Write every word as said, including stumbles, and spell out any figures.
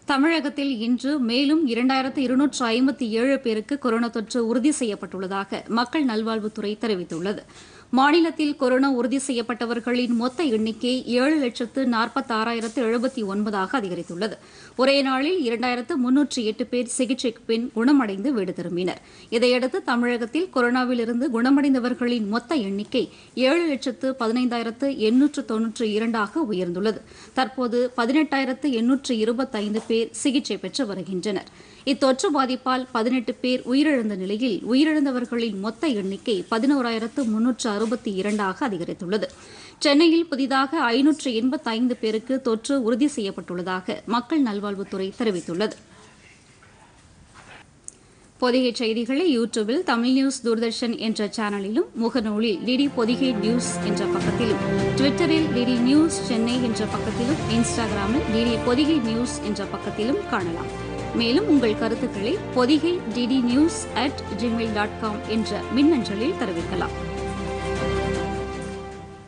தமிழகத்தில் இன்று மேலும் இரண்டாயிரத்து இருநூற்று ஐம்பத்தி ஏழு பேருக்கு கொரோனா தொற்று உறுதி செய்யப்பட்டுள்ளதாக மக்கள் நல்வாழ்வுத்துறை தெரிவித்துள்ளது. மாநிலத்தில் கொரோனா உறுதி செய்யப்பட்டவர்களின் மொத்த எண்ணிக்கை ஏழு லட்சத்து நாற்பத்தாறாயிரத்து எழுபத்தி ஒன்பதாக அதிகரித்துள்ளது. ஒரே நாளில் இரண்டாயிரத்து முன்னூற்றி எட்டு பேர் சிகிச்சைக்கு பின் குணமடைந்து வீடு திரும்பினர். இதையடுத்து தமிழகத்தில் கொரோனாவிலிருந்து குணமடைந்தவர்களின் மொத்த எண்ணிக்கை ஏழு லட்சத்து பதினைந்தாயிரத்து எண்ணூற்று தொன்னூற்று இரண்டாக உயர்ந்துள்ளது. தற்போது பதினெட்டாயிரத்து எண்ணூற்று இருபத்தைந்து பேர் சிகிச்சை பெற்று வருகின்றனர். இத்தொற்று பாதிப்பால் பதினெட்டு பேர் உயிரிழந்த நிலையில் உயிரிழந்தவர்களின் மொத்த எண்ணிக்கை பதினோராயிரத்து முன்னூற்று அறுபத்தி இரண்டாக அதிகரித்துள்ளது. சென்னையில் புதிதாக ஐநூற்று எண்பத்தைந்து பேருக்கு தொற்று உறுதி செய்யப்பட்டுள்ளதாக மக்கள் நல்வாழ்வுத்துறை தெரிவித்துள்ளது. பொதிகை செய்திகளை யூடியூபில் தமிழ் நியூஸ் தூர்தர்ஷன் என்ற சேனலிலும், முகநூலில் டிடி பொதிகை நியூஸ் என்ற பக்கத்திலும், டுவிட்டரில் டிடி நியூஸ் சென்னை என்ற பக்கத்திலும், இன்ஸ்டாகிராமில் டிடி பொதிகை நியூஸ் என்ற பக்கத்திலும் காணலாம். மேலும் உங்கள் கருத்துக்களை Podhigai DD news at Gmail dot com என்ற மின்னஞ்சலில் தெரிவிக்கலாம்.